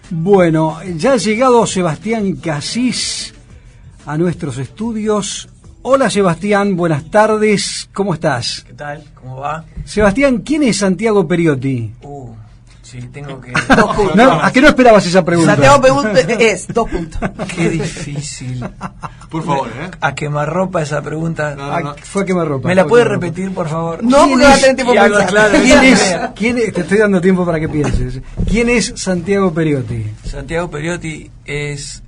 Bueno, ya ha llegado Sebastián Casís a nuestros estudios. Hola Sebastián, buenas tardes, ¿cómo estás? ¿Qué tal? ¿Cómo va? Sebastián, ¿quién es Santiago Periotti? Sí, tengo que... No, ¿a qué no esperabas esa pregunta? Santiago Periotti es 2 puntos. Qué difícil. Por favor, A quemarropa esa pregunta. No. Fue a quemarropa. ¿Me la puedes repetir, por favor? No, porque va a tener tiempo Y para algo pensar. claro. ¿Quién es? Te estoy dando tiempo para que pienses. ¿Quién es Santiago Periotti? Santiago Periotti es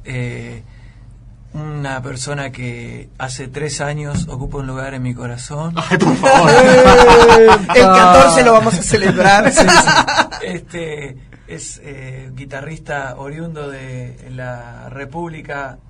una persona que hace 3 años ocupa un lugar en mi corazón. Ay, por favor. El 14 lo vamos a celebrar. Sí. Es guitarrista oriundo de la República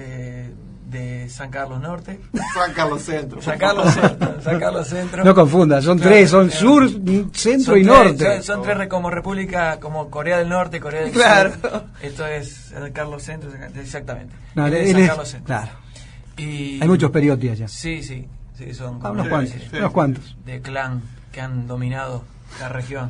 de San Carlos Norte. San Carlos Centro. San Carlos Centro. No confundas, son Claro, tres, son sur, centro son y tres, norte. Son tres como república, como Corea del Norte, Corea del Claro. Sur. Esto es San Carlos Centro, exactamente. No, Él es él San es- Carlos Centro. claro. Y, Hay muchos Periotti allá. Sí, son como Unos una cuantos, especie unos cuantos. de clan que han dominado la región.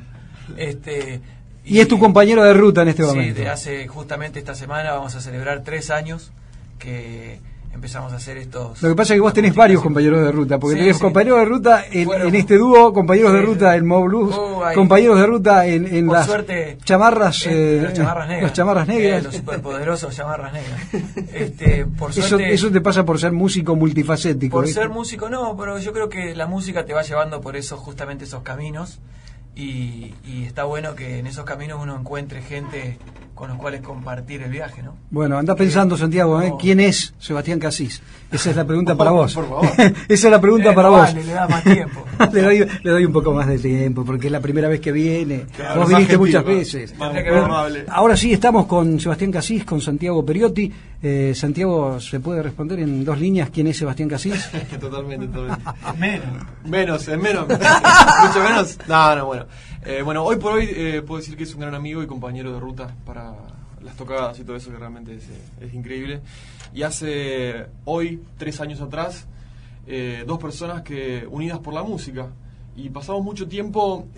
Y es tu compañero de ruta en este Sí, momento. justamente esta semana vamos a celebrar 3 años que empezamos a hacer estos... Lo que pasa es que vos tenés varios compañeros de ruta, porque Sí, tenés sí. compañeros de ruta Fueron- en este dúo, compañeros de Sí, ruta sí. en Mo Blues, Ahí. compañeros de ruta en Por las suerte, chamarras, los chamarras negras. los chamarras negras. Los superpoderosos chamarras negras. Por Eso, suerte, eso te pasa por ser músico multifacético. por ¿viste? ser músico no, pero yo creo que la música te va llevando por justamente esos caminos y está bueno que en esos caminos uno encuentre gente con los cuales compartir el viaje, ¿no? Bueno, andá pensando, Santiago, no. ¿quién es Sebastián Casís? Esa es la pregunta para vos. Por favor. Esa es la pregunta para no vos. vale, le da más tiempo. le doy un poco más de tiempo, porque es la primera vez que viene. Claro, Vos más viniste gentil, muchas más- veces. más Tendría que amable. Ahora sí, estamos con Sebastián Casís, con Santiago Periotti. Santiago, ¿se puede responder en 2 líneas quién es Sebastián Casís? Totalmente. Menos. Menos. Mucho menos. No, bueno. Bueno, hoy por hoy puedo decir que es un gran amigo y compañero de ruta para las tocadas y todo eso, que realmente es increíble. Y hace hoy, 3 años atrás, 2 personas que unidas por la música. Y pasamos mucho tiempo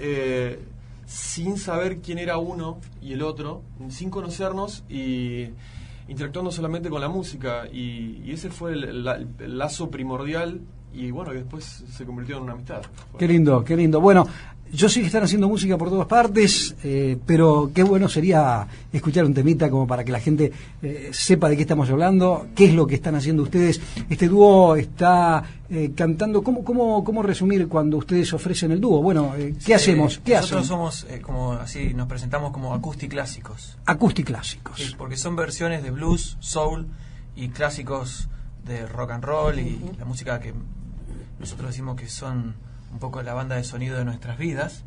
sin saber quién era uno y el otro, sin conocernos y interactuando solamente con la música. Y ese fue el lazo primordial. Y bueno, que después se convirtió en una amistad. Qué lindo, qué lindo. Bueno, yo sé que están haciendo música por todas partes, pero qué bueno sería escuchar un temita como para que la gente sepa de qué estamos hablando, qué es lo que están haciendo ustedes. Este dúo está cantando. ¿Cómo resumir cuando ustedes ofrecen el dúo? Bueno, ¿qué hacemos? ¿Qué Nosotros hacen? somos como así, nos presentamos como acústiclásicos. Acústiclásicos. Sí, porque son versiones de blues, soul y clásicos de rock and roll y la música que nosotros decimos que son un poco la banda de sonido de nuestras vidas,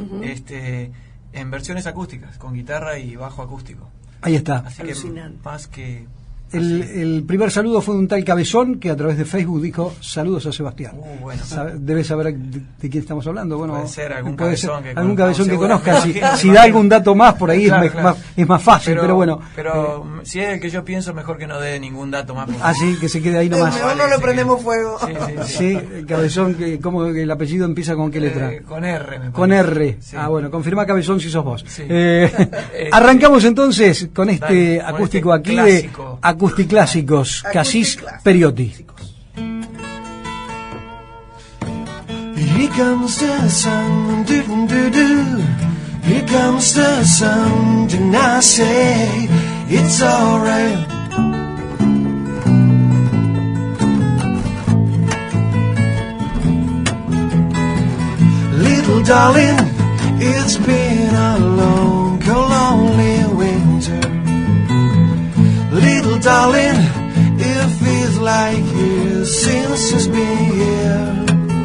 en versiones acústicas, con guitarra y bajo acústico. Ahí está. Así que Alucinante. más que... El primer saludo fue de un tal Cabezón que a través de Facebook dijo saludos a Sebastián. bueno. Debes saber de quién estamos hablando. Bueno, Puede ser algún puede cabezón ser que algún conozcamos, cabezón que seguro. conozca. Me Si, imagino, si me da imagino. algún dato más por ahí Claro, es claro. más fácil, pero bueno. Pero si es el que yo pienso, mejor que no dé ningún dato más. porque- Así que se quede ahí nomás. Mejor no le prendemos fuego. Sí. Sí, Cabezón, ¿cómo el apellido empieza con qué letra? Con R, me parece. Con R. Sí. Ah, bueno, confirma Cabezón si sos vos. Sí. Arrancamos entonces con este Dale, con acústico este aquí clásico. de Acústiclásicos, Casís Acústiclásicos. Periotti. Here comes the sun, do do do. Here comes the sun, and I say it's alright. Little darling, it's been a long, cold, lonely winter. Little darling, it feels like years since it's been here.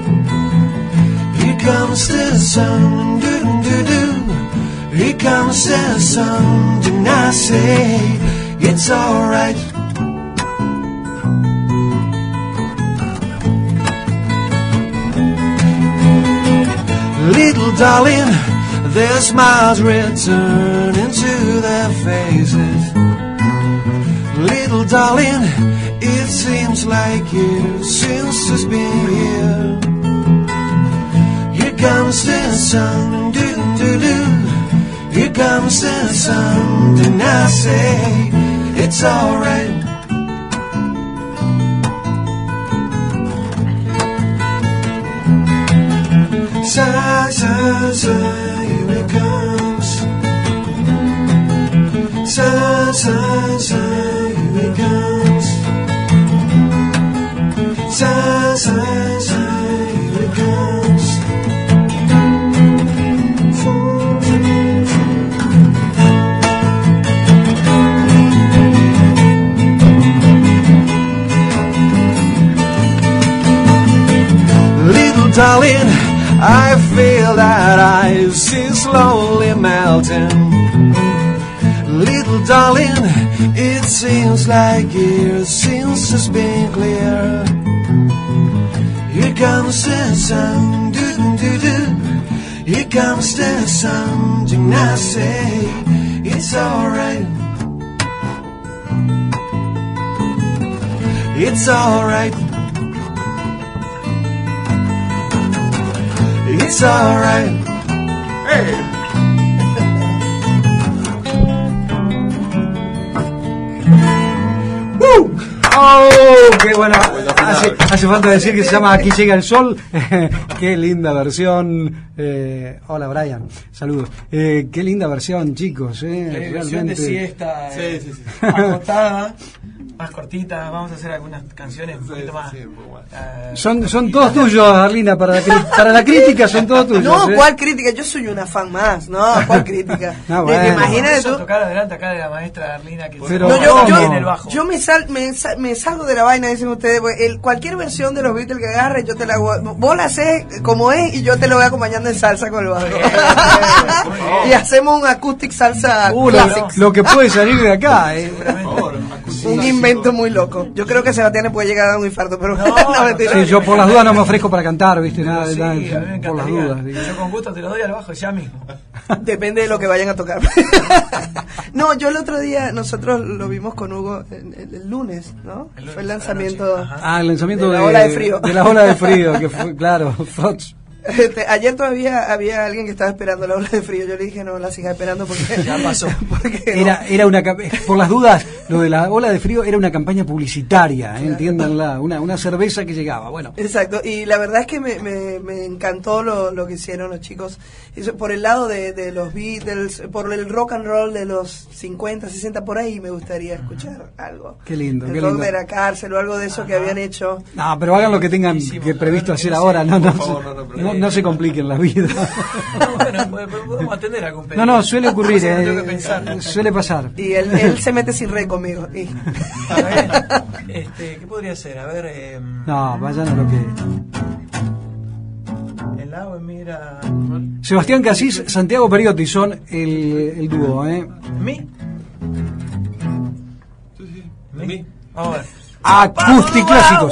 Here comes the sun, do do do. Here comes the sun, and I say it's alright. Little darling, their smiles returning to their faces. Little darling, it seems like years since it's been here. Here comes the sun, do do do. Here comes the sun, and I say it's alright. Sigh, sigh, sigh, here it comes. Sigh, sigh, sigh, here it comes. Sigh, sigh, sigh, here it comes. Little darling, I feel that ice is slowly melting. Little darling, it seems like years since it's been clear. Here comes the sun, doo-doo-doo-doo. Here comes the sun, and I say it's alright. It's alright. It's alright. Hey. ¡Oh! ¡Qué bueno! Hace falta decir que se llama Aquí llega el sol. ¡Qué linda versión! Hola, Brian. Saludos. ¡Qué linda versión, chicos! Versión de siesta, Sí. acotada, más cortita. Vamos a hacer algunas canciones un poquito más. Son todos tuyos, Arlina. Para la crítica son todos tuyos. No, ¿cuál crítica? Yo soy una fan más. No, ¿cuál crítica? No, bueno. Imagínate tú. tocar adelante acá de la maestra Arlina que Pero, No, ¿cómo? en el bajo. yo me salgo de la vaina, dicen ustedes. Porque cualquier versión de los Beatles que agarre, yo te la hago. Vos la haces como es y yo te lo voy acompañando en salsa con el bajo. Y hacemos un acoustic salsa classics. Lo que puede salir de acá. Un invento muy loco. Yo creo que Sebastián puede llegar a dar un infarto, pero no, mentira. Sí, yo por las dudas no me ofrezco para cantar, ¿viste? Nada, Sí, nada, a mí me por las encantaría. dudas. digo. Yo con gusto te lo doy al bajo ya mismo. Depende de lo que vayan a tocar. No, yo el otro día, nosotros lo vimos con Hugo el lunes, ¿no? El lunes Fue el a la lanzamiento. noche. Ajá. Ah, el lanzamiento De la ola de frío. De la ola de frío, que fue, claro, Frost. Ayer todavía había alguien que estaba esperando la ola de frío. Yo le dije, no la sigas esperando porque Ya pasó. porque Era una por las dudas, lo de la ola de frío era una campaña publicitaria, entiéndanla, una cerveza que llegaba, bueno. Exacto, y la verdad es que me encantó lo que hicieron los chicos. Eso, por el lado de los Beatles, por el rock and roll de los 50, 60, por ahí me gustaría escuchar algo. Qué lindo, el qué rock lindo. de la cárcel o algo de eso que habían hecho. No, pero hagan lo que tengan Hicimos, que previsto a ver, hacer no sé, ahora, no, por favor, no se compliquen la vida. Bueno, podemos atender algún pedido. No, suele ocurrir, Tengo que pensar. suele pasar. Y él se mete sin re conmigo. Y... A ver, ¿qué podría ser? A ver, No, vayan a lo que... el agua mira... Sebastián Casís, Santiago Periotti son el dúo, ¿Mi? ¿Mi? Vamos a ver. Acusticlásicos.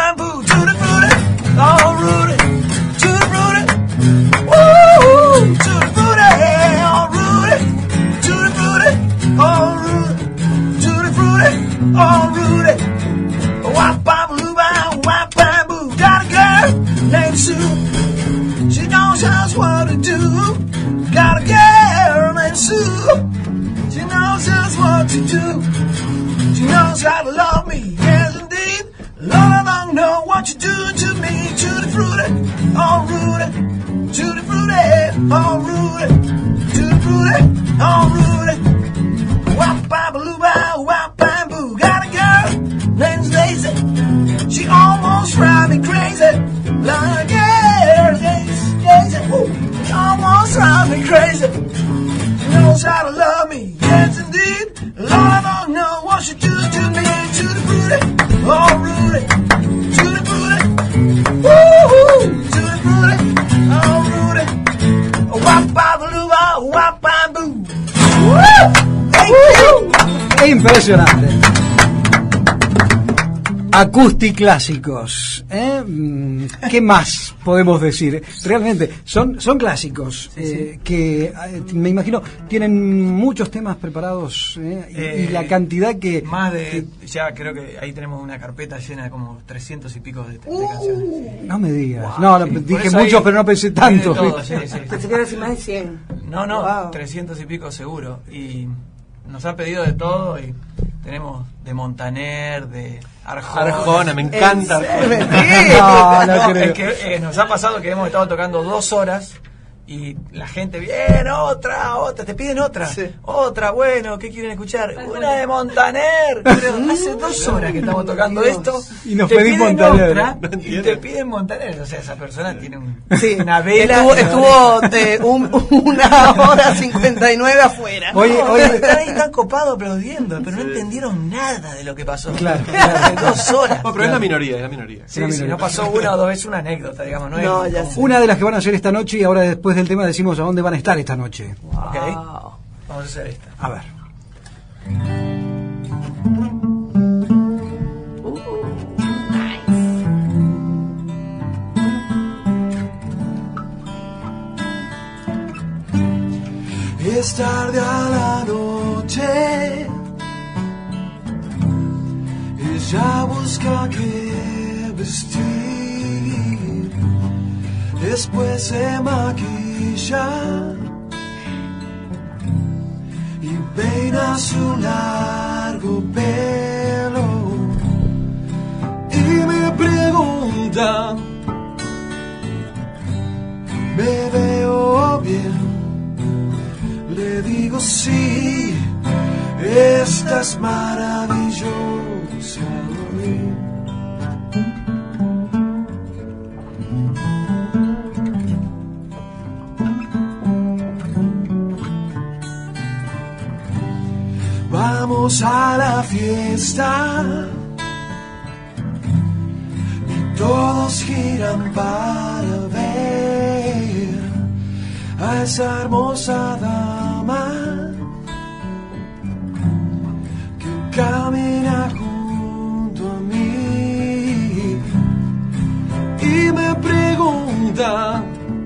Got a girl named Sue. She knows just what to do. Got a girl named Sue. She knows just what to do. She knows how to love me, yes indeed. Lord, I don't know what you do to me. Tutti frutti, oh Rudy. Tutti frutti, oh Rudy. Tutti frutti, oh Rudy. Wap bam wap bam boo. Got a girl named Lazy. She almost drives me crazy. Like a girl named Lazy. She almost drives me crazy. She knows how to love me, yes indeed. Lord, I don't know what she do to me. Tutti frutti, oh Rudy. Tutti frutti, woo-hoo. Tutti frutti, oh Rudy. Wap-ba-ba-loo-ba, wap-ba-boo. Woo! Thank you. Impresionante. Acusticlásicos. ¿Qué más podemos decir? Realmente, son clásicos que me imagino tienen muchos temas preparados y la cantidad que... Más de... Ya creo que ahí tenemos una carpeta llena de como 300 y pico de canciones. No me digas. Wow. No, Sí, por dije eso muchos, ahí pero no pensé tiene tanto. todo, sí. Pensé que era decir más de 100. No, Wow. 300 y pico seguro. Y nos han pedido de todo y tenemos de Montaner, de Arjona, me encanta Arjona. No creo. Es que nos ha pasado que hemos estado tocando 2 horas y la gente, bien, otra, te piden otra, Sí. otra, bueno, ¿qué quieren escuchar? Una de Montaner. Pero hace 2 horas que estamos tocando esto Y nos te pedís piden Montaner. otra, No y entiendo. te piden Montaner. O sea, esa persona tiene Sí, una vela. estuvo 1 hora 59 afuera. Oye, Están ahí tan copados aplaudiendo, pero no entendieron nada de lo que pasó. Claro, Hace 2 horas. No, pero es la minoría, es la minoría. Sí, Una sí, minoría. no pasó 1 o 2 veces una anécdota, digamos, no es. No, ya sé. Una de las que van a hacer esta noche, y ahora después del tema decimos a dónde van a estar esta noche. Ok, Wow. vamos a hacer esta. A ver. Es tarde a la noche, ella busca qué vestir, después se maquilla y peina su largo pelo y me pregunta, ¿me veo bien? Le digo sí, estás maravillosa hoy. Vamos a la fiesta y todos giran para ver a esa hermosa dama que camina junto a mí y me pregunta,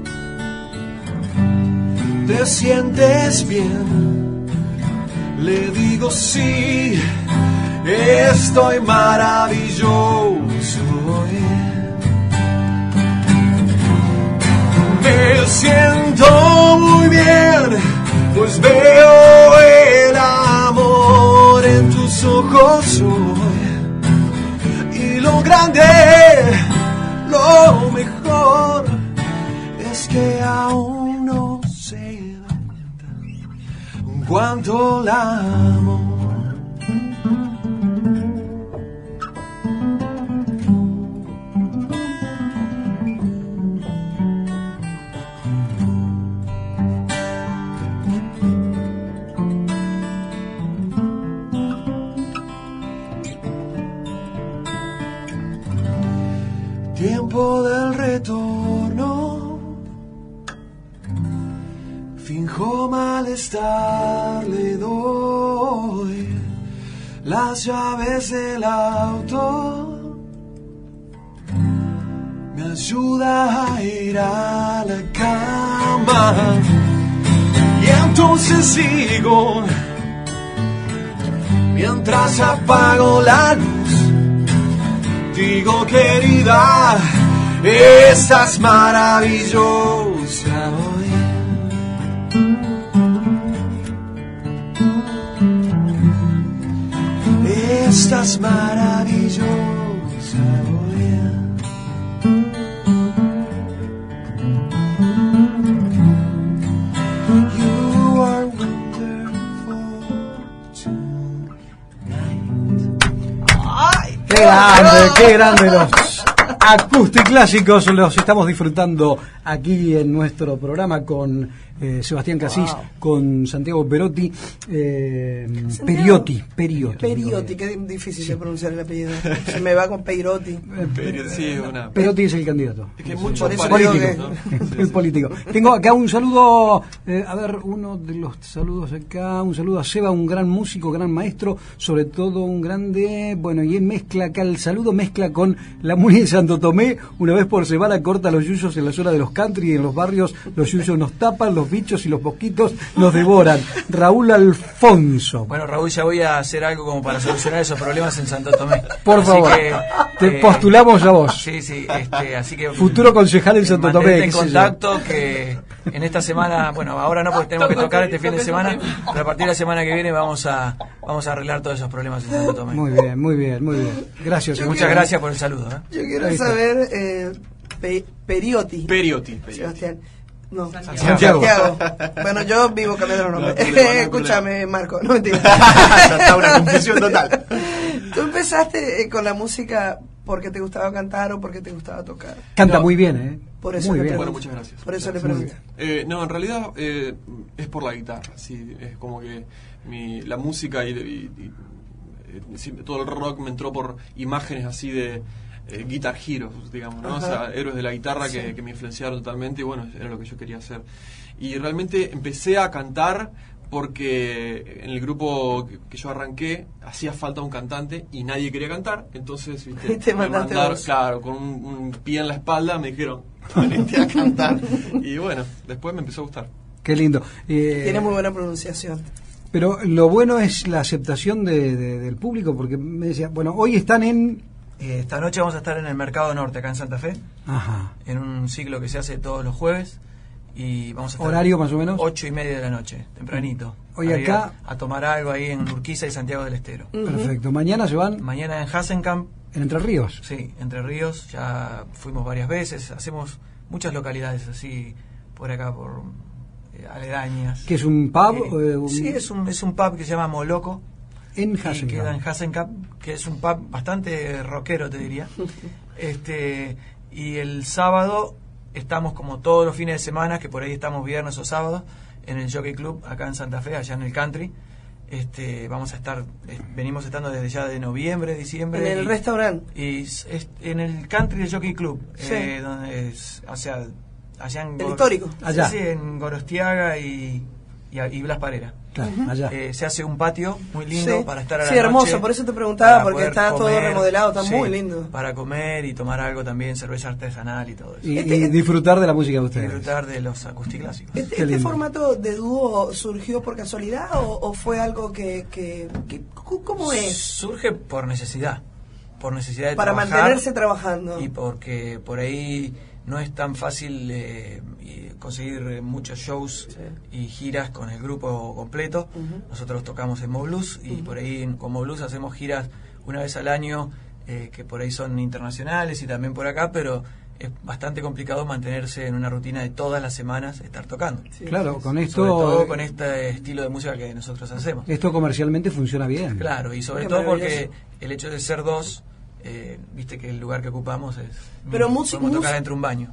¿te sientes bien? Le digo sí, estoy maravilloso hoy. Me siento muy bien, pues veo el amor en tus ojos hoy. Y lo grande, lo mejor, es que aún no se da cuenta cuánto la amo. Tiempo del retorno, finjo malestar, le doy las llaves del auto, me ayuda a ir a la cama y entonces sigo mientras apago la luz. Digo, querida, estás maravillosa hoy. Estás maravillosa hoy. You are wonderful tonight. Ay, Qué grande los acústiclásicos, los estamos disfrutando aquí en nuestro programa con Sebastián Casís, con Santiago Perotti, Periotti, Periotti, que es difícil de pronunciar el apellido. Se me va con Peirotti. Sí, una... Perotti es el candidato. Es que mucho Por eso parecido, digo ¿no? El político. Tengo acá un saludo, a ver, uno de los saludos acá, un saludo a Seba, un gran músico, gran maestro, sobre todo un grande, bueno, y él mezcla acá el saludo, mezcla con la Muni de Santo Tomé, una vez por semana corta los yuyos en la zona de los country y en los barrios los yuyos nos tapan, los bichos y los mosquitos nos devoran. Raúl Alfonso. Bueno, Raúl, ya voy a hacer algo como para solucionar esos problemas en Santo Tomé. Por Así favor, que, te postulamos a vos. Sí, sí, así que... Futuro concejal en Santo Tomé. mantente en qué sé yo. contacto que en esta semana, bueno, ahora no porque tenemos que tocar este fin de semana, pero a partir de la semana que viene vamos a arreglar todos esos problemas en Santo Tomé. Muy bien, muy bien, muy bien. Gracias. Muchas gracias por el saludo. Yo quiero saber, Periotti. Sebastián. No, Santiago. Bueno, yo vivo cambiando los nombres. Escúchame, Marco, no mentira. Está una confusión total. Tú empezaste con la música porque te gustaba cantar o porque te gustaba tocar. Canta muy bien, ¿eh? Por eso muy le bien. pregunto. Bueno, muchas gracias. Por eso le pregunto. No, en realidad es por la guitarra, sí, es como que la música y todo el rock me entró por imágenes así de Guitar Heroes, digamos, ¿no? O sea, héroes de la guitarra que me influenciaron totalmente y bueno, era lo que yo quería hacer. Y realmente empecé a cantar porque en el grupo que yo arranqué hacía falta un cantante y nadie quería cantar, entonces ¿viste? Te mandaste vos. Claro, con un pie en la espalda me dijeron, venite a cantar. Y bueno, después me empezó a gustar. Qué lindo. Tiene muy buena pronunciación. Pero lo bueno es la aceptación del público, porque me decía, bueno, hoy están en... Esta noche vamos a estar en el Mercado Norte, acá en Santa Fe, Ajá. en un ciclo que se hace todos los jueves. Y vamos a estar ¿Horario más o menos? 8:30 de la noche, tempranito. Hoy acá... A tomar algo ahí en Urquiza y Santiago del Estero. Perfecto. Mañana se van Mañana en Hasenkamp. en Entre Ríos. Sí, Entre Ríos. Ya fuimos varias veces. Hacemos muchas localidades así, por acá, por aledañas. ¿Que es un pub? Sí, es un pub que se llama Moloco. En Que queda en Hasenkamp. Hasenkamp, que es un pub bastante rockero, te diría. Y el sábado estamos como todos los fines de semana, que por ahí estamos viernes o sábados, en el Jockey Club, acá en Santa Fe, allá en el country. Vamos a estar, venimos estando desde ya de noviembre, diciembre. En el restaurante. Y en el country del Jockey Club, Sí. donde es, o sea, allá en El histórico. Allá. Sí, en Gorostiaga y Blas Parera. Claro, allá. Se hace un patio muy lindo Sí. para estar a la Sí, hermoso, noche, por eso te preguntaba, para porque poder está todo comer, remodelado, está sí, muy lindo. para comer y tomar algo también, cerveza artesanal y todo eso. Y disfrutar de la música de Y ustedes. disfrutar de los acusticlásicos. Qué ¿Este lindo. formato de dúo surgió por casualidad o fue algo que ¿cómo es? Surge por necesidad de Para trabajar, mantenerse trabajando. y porque por ahí no es tan fácil conseguir muchos shows y giras con el grupo completo. Nosotros tocamos en Mo Blues y por ahí con Mo Blues hacemos giras una vez al año, que por ahí son internacionales y también por acá, pero es bastante complicado mantenerse en una rutina de todas las semanas estar tocando. Sí. Claro, con Sobre todo esto... con este estilo de música que nosotros hacemos. Esto comercialmente funciona bien. Claro, y sobre Qué todo maravilloso. porque el hecho de ser dos, viste que el lugar que ocupamos es... Pero podemos tocar música dentro de un baño.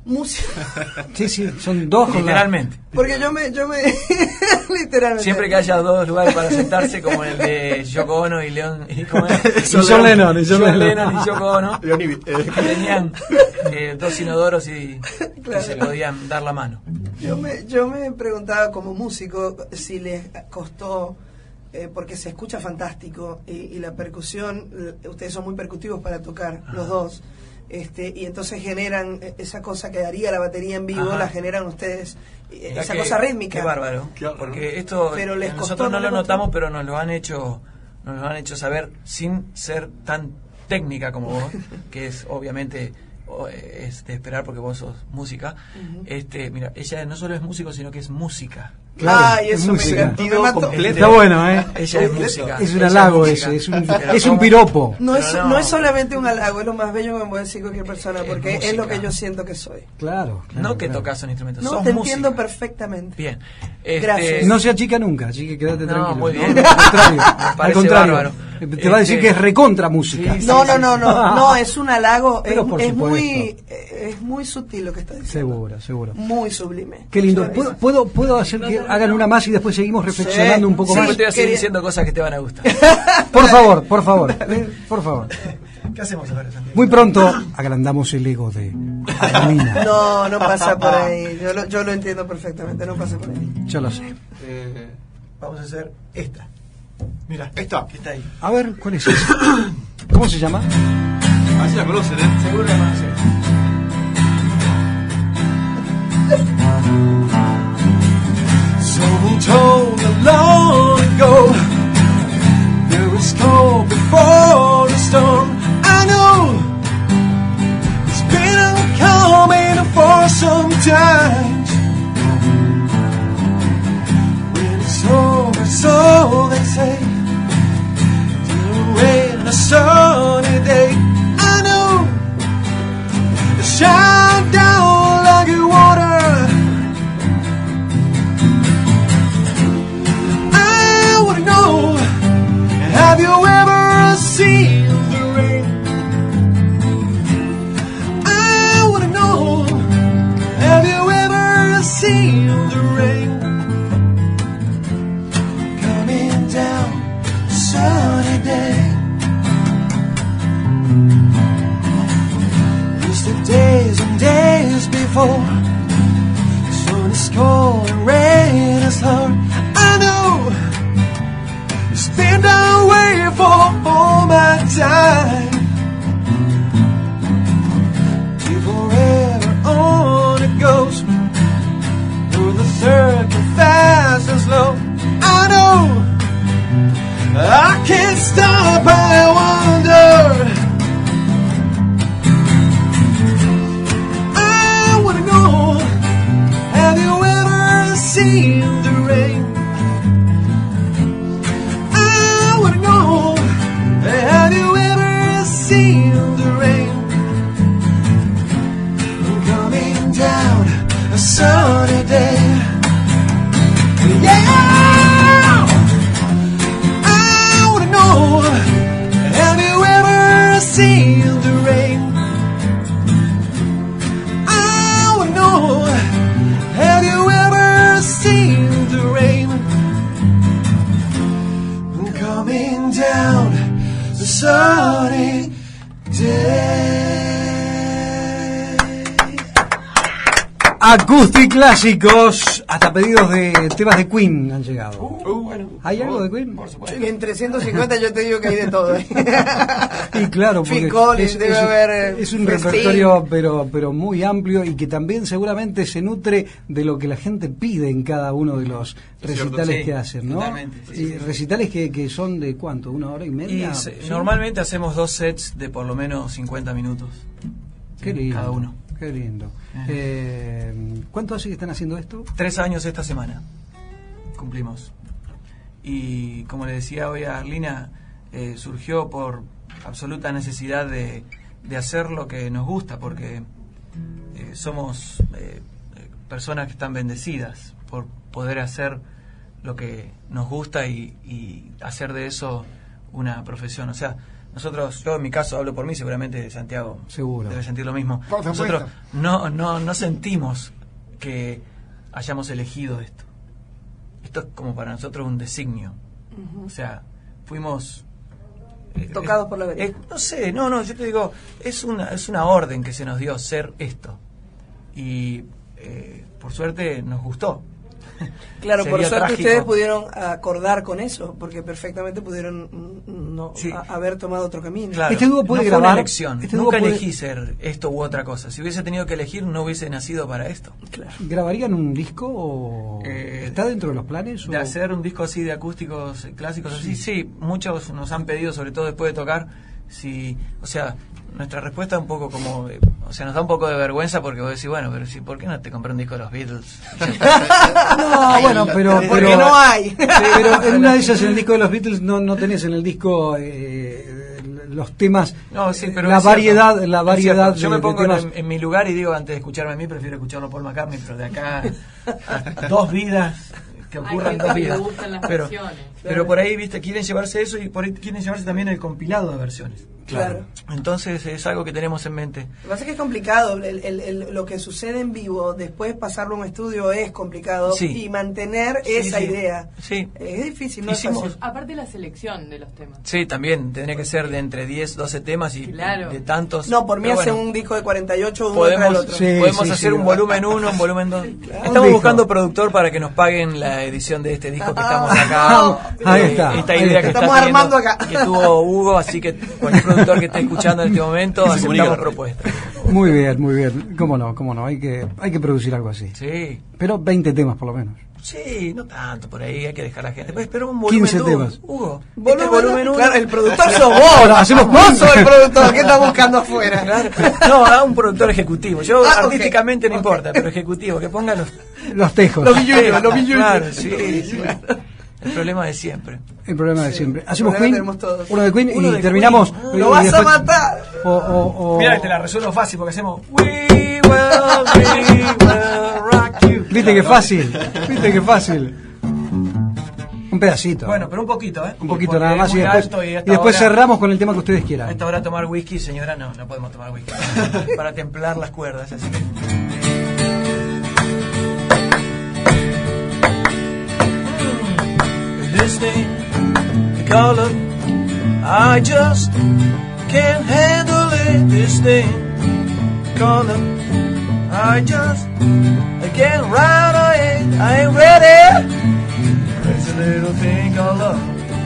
Sí, sí, son dos con la- Literalmente. Porque yo me literalmente. Siempre que haya dos lugares para sentarse, como el de Yoko Ono y León... Y como es, Y John Lennon, y John John Lennon. Lennon y Yoko Ono, Leonidas, que tenían dos inodoros y Claro. se podían dar la mano. Yo me preguntaba como músico si les costó, porque se escucha fantástico y la percusión, ustedes son muy percutivos para tocar, los dos, y entonces generan esa cosa que daría la batería en vivo, Ajá. la generan ustedes, Mirá esa qué- cosa rítmica. Qué bárbaro. Claro. Porque esto Pero les nosotros costó, no ¿no lo les costó? notamos, pero nos lo han hecho saber sin ser tan técnica como vos, que es obviamente es de esperar porque vos sos música. Mira, ella no solo es músico, sino que es música. Claro, Ay, es eso me música. encantó, me mató. completo. Está bueno, ¿eh? Ella es música. Es un Ella halago música. ese, Pero es un ¿cómo? piropo. No es, Pero no. no es solamente un halago, es lo más bello que me puede decir cualquier persona, Es porque es música. lo que yo siento que soy. Claro, claro, No que claro. tocas un instrumento, No, sos te música. entiendo perfectamente. Bien. Gracias. No se achica nunca, así que quédate No, tranquilo. muy bien. Al contrario, al parece contrario. bárbaro. Te va a decir que es recontra música. Sí, No, no, es un halago, Pero por es supuesto. muy sutil lo que está diciendo. Seguro, seguro. Muy sublime. Qué lindo. Muchas gracias. ¿Puedo hacer que hagan una más y después seguimos reflexionando un poco Sí, más? te voy a seguir Quería- diciendo cosas que te van a gustar. Por favor, por favor. Por favor. ¿Qué hacemos ahora, Santiago? Muy pronto agrandamos el ego de Armina. No, no pasa por ahí. Yo lo entiendo perfectamente, no pasa por ahí. Yo lo sé. Vamos a hacer esta. Mira, Esta. que está ahí. A ver, ¿cuál es esa? ¿Cómo se llama? Así la conocen, ¿eh? Seguro la conoces. Someone told me long ago there is calm before the storm. I know it's been coming for some time. on a sunny day. I know you shine down like a water. I wanna know, have you ever seen the rain? I wanna know, have you ever seen the rain? Coming down a sunny day. Used to days and days before, the sun is cold and rain is hard. I know you stand away for all my time. You forever on it goes, through the circle fast and slow. I know I can't stop, I wonder. I wanna know, have you ever seen the rain? I wanna know, have you ever seen the rain? Coming down a sunny day. Yeah! I wanna know, have you ever seen the rain? I wanna know, have you ever seen the rain? Coming down the sunny day. Acoustic Clásicos, hasta pedidos de temas de Queen han llegado. Bueno. ¿Hay algo de Queen? Por supuesto. En 350 yo te digo que hay de todo. Y claro, porque Phil Collins, debe haber, es un Sting. repertorio pero muy amplio y que también seguramente se nutre de lo que la gente pide en cada uno de los recitales Sí, que hacen, ¿no? totalmente, sí, Y sí. recitales que son de ¿cuánto? ¿1 hora y media? ¿Sí? Normalmente hacemos 2 sets de por lo menos 50 minutos. Qué lindo. Cada uno. Qué lindo. ¿Cuánto hace que están haciendo esto? 3 años esta semana. Cumplimos. Y como le decía hoy a Arlina, surgió por absoluta necesidad de hacer lo que nos gusta, porque somos personas que están bendecidas por poder hacer lo que nos gusta y hacer de eso una profesión. O sea, nosotros, yo en mi caso hablo por mí, seguramente Santiago Seguro. debe sentir lo mismo. Por supuesto. Nosotros no sentimos que hayamos elegido esto. Esto es como para nosotros un designio. O sea, fuimos Tocados por la vereda. no sé, no, yo te digo, es una orden que se nos dio ser esto. Y por suerte nos gustó. Claro, por Sería suerte trágico. ustedes pudieron acordar con eso, porque perfectamente pudieron Sí. haber tomado otro camino. Claro, Este dúo puede no fue una grabar, elección. este dúo Nunca puede- elegí ser esto u otra cosa. Si hubiese tenido que elegir, no hubiese nacido para esto. Claro. ¿Grabarían un disco o está dentro de los planes? De o? hacer un disco así de acústicos clásicos así, sí, muchos nos han pedido, sobre todo después de tocar, si, o sea, nuestra respuesta es un poco como, o sea, nos da un poco de vergüenza porque vos decís, bueno, pero si, ¿por qué no te compré un disco de los Beatles? No, bueno, pero Porque no hay. pero en una de esas, en el disco de los Beatles no tenés en el disco los temas, No, sí, pero la es cierto, variedad es cierto. Yo me de pongo temas. en mi lugar y digo, antes de escucharme a mí, prefiero escucharlo por McCartney, pero de acá a 2 vidas, que ocurran Hay 2 gente que vidas. le gustan las Pero, versiones. pero por ahí, viste, quieren llevarse eso y por ahí quieren llevarse también el compilado de versiones. Claro. Entonces es algo que tenemos en mente. Lo que pasa es que es complicado, lo que sucede en vivo, después pasarlo a un estudio es complicado, Sí. y mantener Sí, esa sí. idea Sí. es difícil, no es Hicimos- fácil. Aparte la selección de los temas. Sí, también tendría que ser de entre 10, 12 temas y Claro. de tantos. No, por mí Pero hace bueno, un disco de 48 uno tras el podemos, otro. Sí, podemos sí, hacer sí. un volumen 1, un volumen 2. Un Estamos disco. buscando productor para que nos paguen la edición de este disco que estamos acá. Ahí está, Esta ahí idea está. que Estamos está teniendo, armando acá. que tuvo Hugo, así que cualquier productor que esté escuchando en este momento, aceptamos propuestas. Muy bien, cómo no, hay que producir algo así. Sí. Pero 20 temas por lo menos. Sí, no tanto por ahí, hay que dejar a la gente. Pues, pero un volumen 15 2, temas. Hugo. Volumen 1. Claro, el productor sos vos. Ahora, hacemos Vos sos el productor, ¿qué estás buscando afuera? Claro. No, a un productor ejecutivo. Yo Ah, ok. artísticamente no importa, pero ejecutivo, que ponga los Los tejos. Los billuños, los billuños. Claro, sí, sí. El problema de siempre. El problema de siempre. Hacemos problema Queen, tenemos todos. uno de Queen Uno y de terminamos. Queen. ¡Lo y vas después- a matar! o- Mira, te la resuelvo fácil porque hacemos We will rock you. Viste que fácil, viste que fácil. Un pedacito. Bueno, pero un poquito, ¿eh? Un poquito Porque nada es más y muy después, alto y y esta después hora- cerramos con el tema que ustedes A quieran. esta hora tomar whisky, señora, no podemos tomar whisky. Para templar las cuerdas, así que... This thing, the color, I just can't handle it. This thing, color, I just can't ride on it. I ain't ready. There's a little thing called love.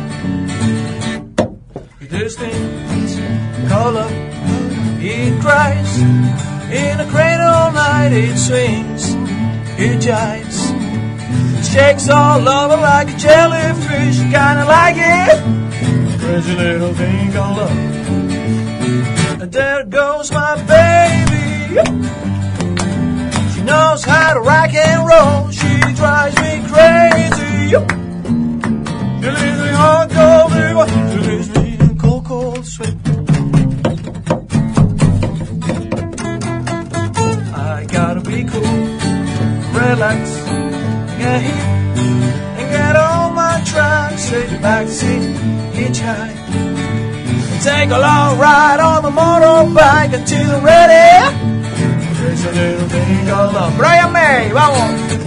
This thing, color, it cries in a cradle all night. It swings, it jives. Shakes all over like a jellyfish, kinda like it. Crazy little thing called love. And there goes my baby. She knows how to rock and roll. She drives me crazy. She leaves me hard, cold, she leaves me in cold, cold sweat. I gotta be cool, relax. And get on my truck, sit backseat, hitchhike, and take a long ride on the motorbike until I'm ready. There's a little thing called love. Brian May, vamos.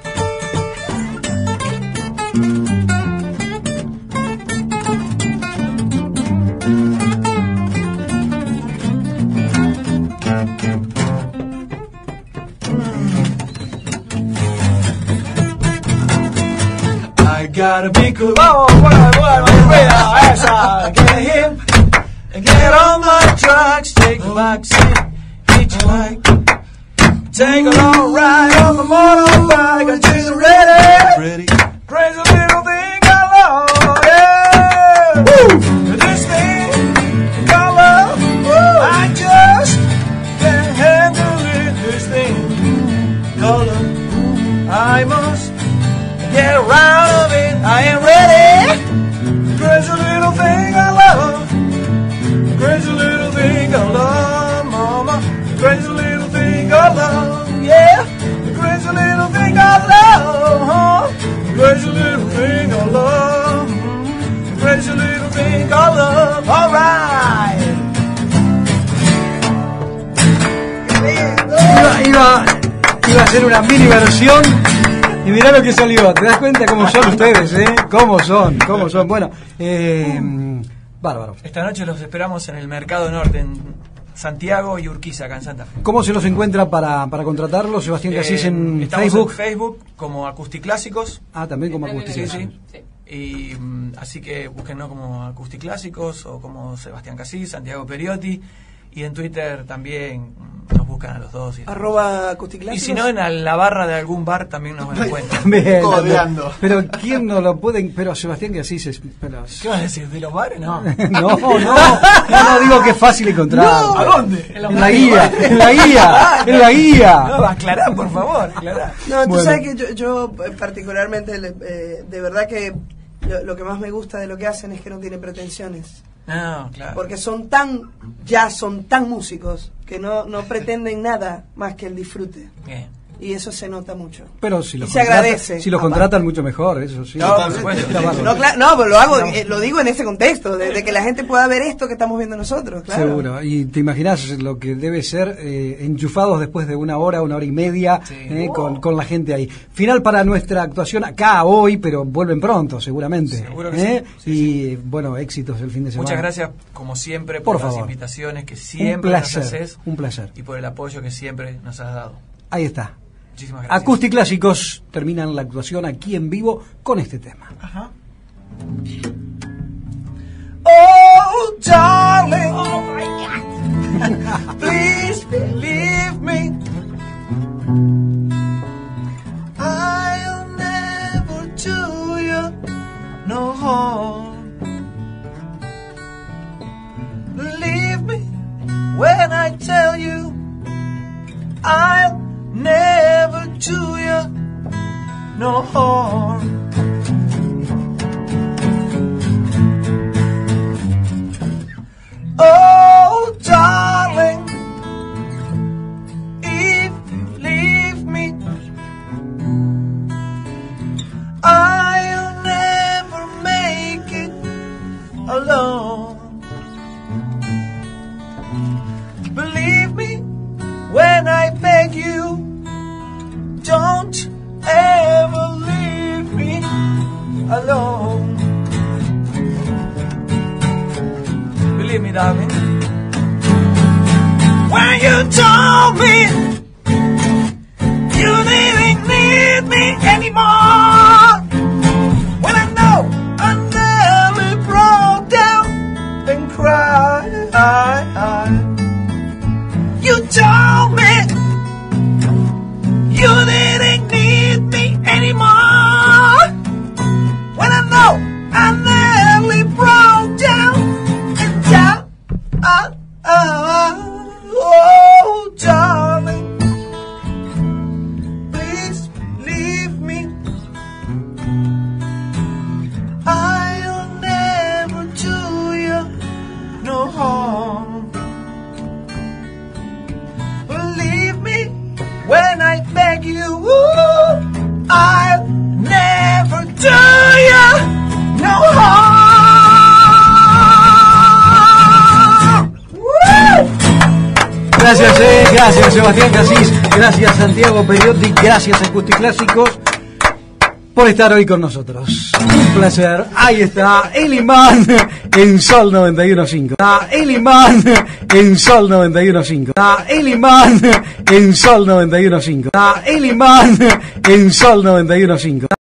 I gotta be cool. Vamos, bueno, esa. Get him, get on my trucks, take a back seat, hitchhike, take a long ride on the motorbike until you're ready. Crazy little thing I love, yeah. Woo! This thing I love, woo! I just can't handle it. This thing called love, I must get around of it, I am ready. Crazy little thing I love. Crazy little thing I love, mama. Crazy little thing I love, yeah. Crazy little thing I love, huh? Crazy little thing I love. Crazy little thing I love, alright. Iba a hacer una mini versión. Y mirá lo que salió, ¿te das cuenta cómo son ustedes, ¿Cómo son? Bueno, bárbaro. Esta noche los esperamos en el Mercado Norte, en Santiago y Urquiza, acá en Santa Fe. ¿Cómo se los encuentra para contratarlos? Sebastián Casís en estamos Facebook. en Facebook como Acusticlásicos. Ah, también como Sí, acústicos. sí. Y así que búsquennos como Acusticlásicos o como Sebastián Casís, Santiago Periotti. Y en Twitter también nos buscan a los dos. Arroba Y Acusticlásicos. si no, en la barra de algún bar también nos encuentran. También, Codeando. pero ¿quién no lo puede? Pero Sebastián Casís es... Pero, ¿Qué vas a decir? ¿De los bares? No. no, digo que es fácil encontrar. No, ¿a dónde? En la guía, en la guía. No, aclará, por favor, aclará. No, tú Bueno. sabes que yo particularmente, de verdad que lo que más me gusta de lo que hacen es que no tienen pretensiones. No, claro. Porque son tan músicos que no pretenden nada más que el disfrute. Bien. Y eso se nota mucho. Pero si los Y se agradece. Si los contratan mucho mejor, eso sí. No, por supuesto. Está bárbaro. No, pero lo digo en ese contexto, de que la gente pueda ver esto que estamos viendo nosotros, claro. Seguro. Y te imaginas lo que debe ser enchufados después de una hora y media Sí. con la gente ahí. Final para nuestra actuación acá hoy, pero vuelven pronto, seguramente. Seguro que sí. Y bueno, éxitos el fin de semana. Muchas gracias, como siempre, Por por las favor. invitaciones que Un siempre nos placer, haces un placer. y por el apoyo que siempre nos has dado. Ahí está. Muchísimas gracias. Acústiclásicos terminan la actuación aquí en vivo con este tema. Ajá. Oh, darling, oh my God. Please believe me. I'll never do you no harm. Believe me when I tell you I'll never do you no harm. alone. Believe me when I beg you, don't ever leave me alone. Believe me, darling. When you told me you didn't need me anymore, when I know I nearly broke down and cried. You told me you didn't need me anymore, when I know I nearly broke down and down. Oh, darling, please leave me. I'll never do you no harm. Believe me when I beg you, I'll never do you no harm. Woo! Gracias Sebastián Casís, gracias Santiago Periotti, gracias Acusticlásicos por estar hoy con nosotros. Un placer. Ahí está el imán en Sol 91.5. El imán en Sol 91.5. El imán en Sol 91.5. El imán en Sol 91.5.